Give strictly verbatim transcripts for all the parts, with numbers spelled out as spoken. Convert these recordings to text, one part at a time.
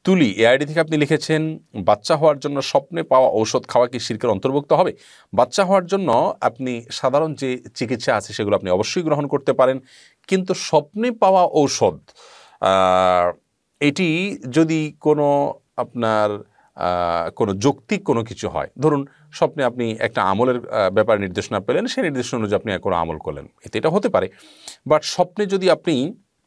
তুলি এ আইডি থেকে আপনি লিখেছেন, বাচ্চা হওয়ার জন্য স্বপ্নে পাওয়া ঔষধ খাওয়া কি শিরকের অন্তর্ভুক্ত হবে? বাচ্চা হওয়ার জন্য আপনি সাধারণ যে চিকিৎসা আছে সেগুলো আপনি অবশ্যই গ্রহণ করতে পারেন, কিন্তু স্বপ্নে পাওয়া ঔষধ এটি যদি কোনো আপনার কোনো যৌক্তিক কোনো কিছু হয়, ধরুন স্বপ্নে আপনি একটা আমলের ব্যাপারে নির্দেশনা পেলেন, সেই নির্দেশনা অনুযায়ী আপনি কোনো আমল করলেন, এতে এটা হতে পারে। বাট স্বপ্নে যদি আপনি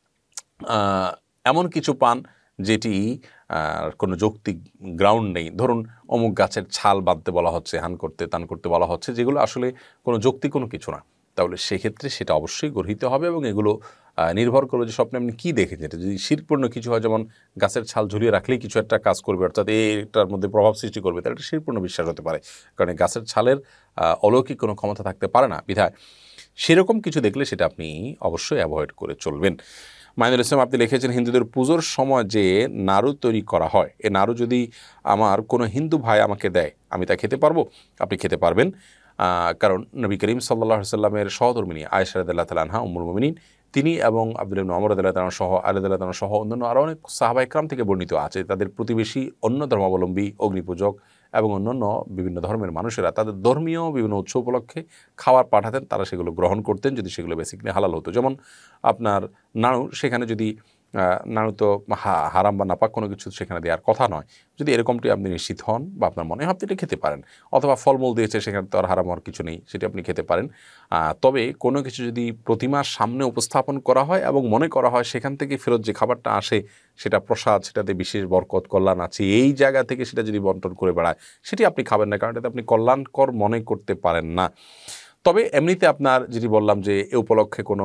এমন কিছু পান যেটি কোনো যৌক্তিক গ্রাউন্ড নেই, ধরুন অমুক গাছের ছাল বাঁধতে বলা হচ্ছে, হান করতে তান করতে বলা হচ্ছে, যেগুলো আসলে কোনো যৌক্তিক কোনো কিছু না, তাহলে সেক্ষেত্রে সেটা অবশ্যই গর্হিত হবে এবং এগুলো নির্ভর করবে যে স্বপ্নে আপনি কী দেখেছেন। এটা যদি শিরকপূর্ণ কিছু হয়, যেমন গাছের ছাল ঝুলিয়ে রাখলেই কিছু একটা কাজ করবে, অর্থাৎ এটার মধ্যে প্রভাব সৃষ্টি করবে, তাহলে এটা শিরকপূর্ণ বিশ্বাস হতে পারে, কারণ গাছের ছালের অলৌকিক কোনো ক্ষমতা থাকতে পারে না, বিধায় সেরকম কিছু দেখলে সেটা আপনি অবশ্যই অ্যাভয়েড করে চলবেন। মাইনুল ইসলাম আপনি লিখেছেন, হিন্দুদের পুজোর সময় যে নাড়ু তৈরি করা হয়, এ নাড়ু যদি আমার কোনো হিন্দু ভাই আমাকে দেয়, আমি তা খেতে পারবো? আপনি খেতে পারবেন, কারণ নবী করিম সাল্লাল্লাহু আলাইহি ওয়াসাল্লামের সহধর্মিণী আয়েশা রাদিয়াল্লাহু তাআলা আনহা উম্মুল মুমিনিন, তিনি এবং আব্দুল্লাহ ইবনে ওমর রাদিয়াল্লাহু তাআলা সহ আলী রাদিয়াল্লাহু তাআলা সহ অন্যান্য আরও অনেক সাহাবা ইকরাম থেকে বর্ণিত আছে, তাদের প্রতিবেশী অন্য ধর্মাবলম্বী, অগ্নিপূজক এবং অন্যান্য বিভিন্ন ধর্মের মানুষেরা তাদের ধর্মীয় বিভিন্ন উৎসব উপলক্ষে খাবার পাঠাতেন, তারা সেগুলো গ্রহণ করতেন যদি সেগুলো বেসিক্যালি হালাল হতো। যেমন আপনার নাড়ু, সেখানে যদি নাড়ু তো হারাম বা নাপাক কোনো কিছু সেখানে দেওয়ার কথা নয়, যদি এরকমটি আপনি নিশ্চিত হন বা আপনার মনে হয় আপনি এটা খেতে পারেন, অথবা ফলমূল দিয়েছে সেখানে তো আর হারাম হওয়ার কিছু নেই, সেটি আপনি খেতে পারেন। তবে কোনো কিছু যদি প্রতিমার সামনে উপস্থাপন করা হয় এবং মনে করা হয় সেখান থেকে ফেরত যে খাবারটা আসে সেটা প্রসাদ, সেটাতে বিশেষ বরকত কল্যাণ আছে, এই জায়গা থেকে সেটা যদি বন্টন করে বেড়ায়, সেটি আপনি খাবেন না, কারণ এটাতে আপনি কল্যাণকর মনে করতে পারেন না। তবে এমনিতে আপনার যেটি বললাম যে এ উপলক্ষে কোনো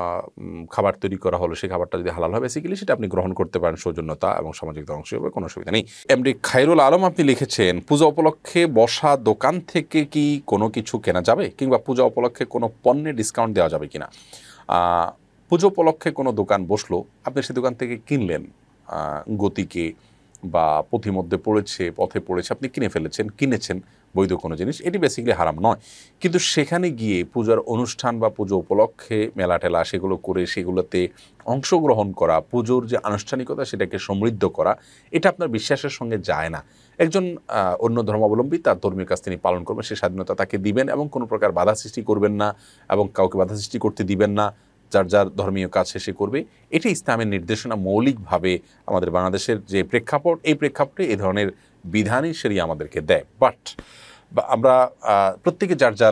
খাবার তৈরি করা হলো, সেই খাবারটা যদি হালাল হয় বেসিক্যালি সেটা আপনি গ্রহণ করতে পারেন সৌজন্যতা এবং সামাজিক অংশ হবে, কোনো অসুবিধা নেই। এমডি খায়রুল আলম আপনি লিখেছেন, পূজা উপলক্ষে বসা দোকান থেকে কি কোনো কিছু কেনা যাবে, কিংবা পূজা উপলক্ষে কোনো পণ্যে ডিসকাউন্ট দেওয়া যাবে কিনা? পুজো উপলক্ষে কোনো দোকান বসলো, আপনি সেই দোকান থেকে কিনলেন, গতিকে বা পথিমধ্যে পড়েছে, পথে পড়েছে, আপনি কিনে ফেলেছেন, কিনেছেন বৈধ কোনো জিনিস, এটি বেসিক্যালি হারাম নয়। কিন্তু সেখানে গিয়ে পূজার অনুষ্ঠান বা পুজো উপলক্ষে মেলা টেলা সেগুলো করে সেগুলোতে অংশগ্রহণ করা, পুজোর যে আনুষ্ঠানিকতা সেটাকে সমৃদ্ধ করা, এটা আপনার বিশ্বাসের সঙ্গে যায় না। একজন অন্য ধর্মাবলম্বী তার ধর্মীয় কাজ তিনি পালন করবেন, সে স্বাধীনতা তাকে দিবেন এবং কোনো প্রকার বাধা সৃষ্টি করবেন না এবং কাউকে বাধা সৃষ্টি করতে দিবেন না, যার যার ধর্মীয় কাজ শেষে করবে। এটি ইসলামের নির্দেশনা মৌলিকভাবে আমাদের বাংলাদেশের যে প্রেক্ষাপট, এই প্রেক্ষাপটে এই ধরনের বিধানই শরিয়া আমাদেরকে দেয়। বাট আমরা প্রত্যেকে যার যার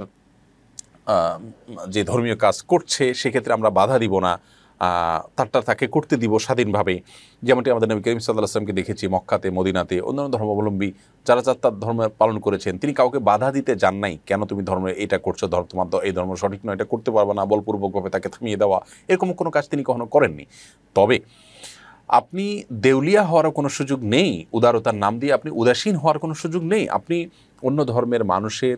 যে ধর্মীয় কাজ করছে সেক্ষেত্রে আমরা বাধা দিব না, তারটা তাকে করতে দিব স্বাধীনভাবে। যেমনটি আমাদের নবী করিম সাল্লাল্লাহু আলাইহি ওয়াসাল্লামকে দেখেছি মক্কাতে, মদিনাতে, অন্যান্য ধর্মাবলম্বী যারা যার তার ধর্ম পালন করেছেন, তিনি কাউকে বাধা দিতে যান নাই, কেন তুমি ধর্মে এটা করছো, ধর্ম তোমার এই ধর্ম সঠিক নয়, এটা করতে পারবে না, বলপূর্বকভাবে তাকে থামিয়ে দেওয়া, এরকম কোনো কাজ তিনি কখনো করেননি। তবে আপনি দেউলিয়া হওয়ারও কোনো সুযোগ নেই, উদারতার নাম দিয়ে আপনি উদাসীন হওয়ার কোনো সুযোগ নেই। আপনি অন্য ধর্মের মানুষের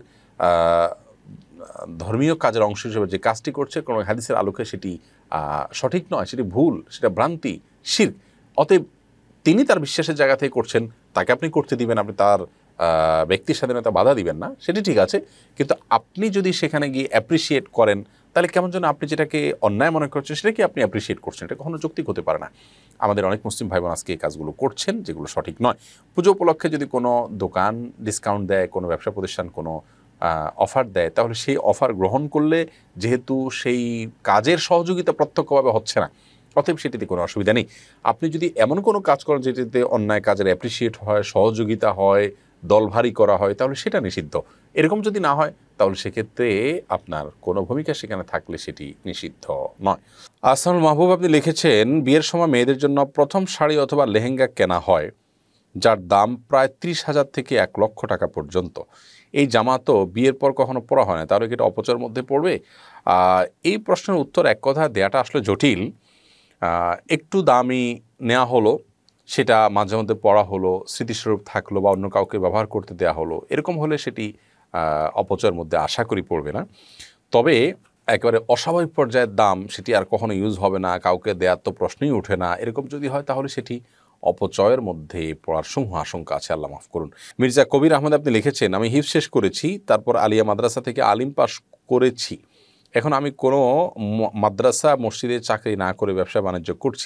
ধর্মীয় কাজের অংশ হিসেবে যে কাজটি করছে, কোনো হাদিসের আলোকে সেটি সঠিক নয়, সেটি ভুল, সেটা ভ্রান্তি, শিরক। অতএব তিনি তার বিশ্বাসের জায়গা থেকে করছেন, তাকে আপনি করতে দিবেন, আপনি তার ব্যক্তির স্বাধীনতা বাধা দিবেন না, সেটি ঠিক আছে। কিন্তু আপনি যদি সেখানে গিয়ে অ্যাপ্রিসিয়েট করেন, তাহলে কেমন যেন আপনি যেটাকে অন্যায় মনে করছেন সেটাকে আপনি অ্যাপ্রিসিয়েট করছেন, এটা কখনো যৌক্তিক হতে পারে না। আমাদের অনেক মুসলিম ভাই বোন আজকে এই কাজগুলো করছেন যেগুলো সঠিক নয়। পুজো উপলক্ষে যদি কোনো দোকান ডিসকাউন্ট দেয়, কোনো ব্যবসা প্রতিষ্ঠান কোনো অফার দেয়, তাহলে সেই অফার গ্রহণ করলে যেহেতু সেই কাজের সহযোগিতা প্রত্যক্ষভাবে হচ্ছে না, অতএব সেটিতে কোনো অসুবিধা নেই। আপনি যদি এমন কোনো কাজ করেন যেটিতে অন্যায় কাজের অ্যাপ্রিসিয়েট হয়, সহযোগিতা হয়, দলভারী করা হয়, তাহলে সেটা নিষিদ্ধ। এরকম যদি না হয় তাহলে সেক্ষেত্রে আপনার কোনো ভূমিকা সেখানে থাকলে সেটি নিষিদ্ধ নয়। আসমানুল মাহবুব আপনি লিখেছেন, বিয়ের সময় মেয়েদের জন্য প্রথম শাড়ি অথবা লেহেঙ্গা কেনা হয় যার দাম প্রায় ত্রিশ হাজার থেকে এক লক্ষ টাকা পর্যন্ত। এই জামা তো বিয়ের পর কখনো পরা হয় না, তাহলে কি এটা অপচয়ের মধ্যে পড়বে? এই প্রশ্নের উত্তর এক কথা দেওয়াটা আসলে জটিল। একটু দামি নেওয়া হলো, সেটা মাঝে মধ্যে পড়া হলো, স্মৃতিস্বরূপ থাকলো বা অন্য কাউকে ব্যবহার করতে দেওয়া হলো, এরকম হলে সেটি অপচয়ের মধ্যে আশা করি পড়বে না। তবে একেবারে অস্বাভাবিক পর্যায়ের দাম, সেটি আর কখনো ইউজ হবে না, কাউকে দেওয়ার তো প্রশ্নই ওঠে না, এরকম যদি হয় তাহলে সেটি অপচয়ের মধ্যে পড়ার সমূহ আশঙ্কা আছে, আল্লাহ মাফ করুন। মির্জা কবির আহমদ আপনি লিখেছেন, আমি হিফজ শেষ করেছি, তারপর আলিয়া মাদ্রাসা থেকে আলিম পাস করেছি, এখন আমি কোনো মাদ্রাসা মসজিদে চাকরি না করে ব্যবসা বাণিজ্য করছি,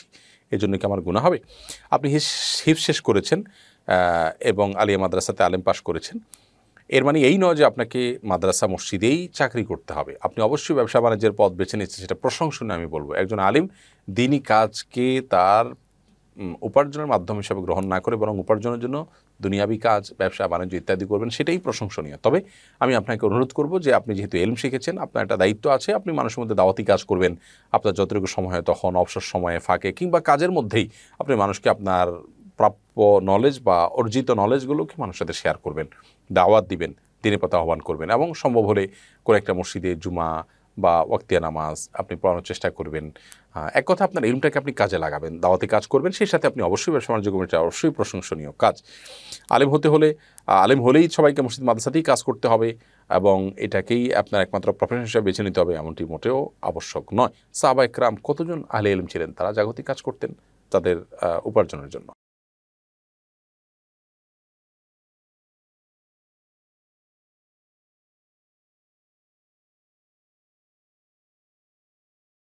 এর জন্য কি আমার গুনাহ হবে? আপনি হিফজ শেষ করেছেন এবং আলিয়া মাদ্রাসাতে আলেম পাশ করেছেন, এর মানে এই নয় যে আপনাকে মাদ্রাসা মসজিদেই চাকরি করতে হবে। আপনি অবশ্যই ব্যবসা বাণিজ্যের পথ বেছে নিচ্ছেন, সেটা প্রশংসনীয় আমি বলবো। একজন আলিম দিনই কাজকে তার উপার্জনের মাধ্যম হিসাবে গ্রহণ না করে বরং উপার্জনের জন্য দুনিয়াবি কাজ, ব্যবসা বাণিজ্য ইত্যাদি করবেন, সেটাই প্রশংসনীয়। তবে আমি আপনাকে অনুরোধ করব যে আপনি যেহেতু এলম শিখেছেন, আপনার একটা দায়িত্ব আছে, আপনি মানুষের মধ্যে দাওয়াতি কাজ করবেন। আপনার যতটুকু সময় হয় তখন অবসর সময়ে ফাঁকে কিংবা কাজের মধ্যেই আপনি মানুষকে আপনার প্রাপ্য নলেজ বা অর্জিত নলেজগুলোকে মানুষের সাথে শেয়ার করবেন, দাওয়াত দিবেন, দিনের পথে আহ্বান করবেন এবং সম্ভব হলে কোনো একটা মসজিদে জুমা বা ওয়াক্তিয়া নামাজ আপনি পড়ানোর চেষ্টা করবেন। এক কথা আপনার ইলমটাকে আপনি কাজে লাগাবেন, দাওয়াতে কাজ করবেন, সেই সাথে আপনি অবশ্যই ব্যবসা বাণিজ্য করবেন, এটা অবশ্যই প্রশংসনীয় কাজ। আলেম হতে হলে আলেম হলেই সবাইকে মসজিদ মাদ্রাসাতেই কাজ করতে হবে এবং এটাকেই আপনার একমাত্র প্রফেশন হিসেবে বেছে নিতে হবে, এমনটি মোটেও আবশ্যক নয়। সাহাবা ইকরাম কতজন আহলে ইলম ছিলেন, তারা জাগতিক কাজ করতেন তাদের উপার্জনের জন্য।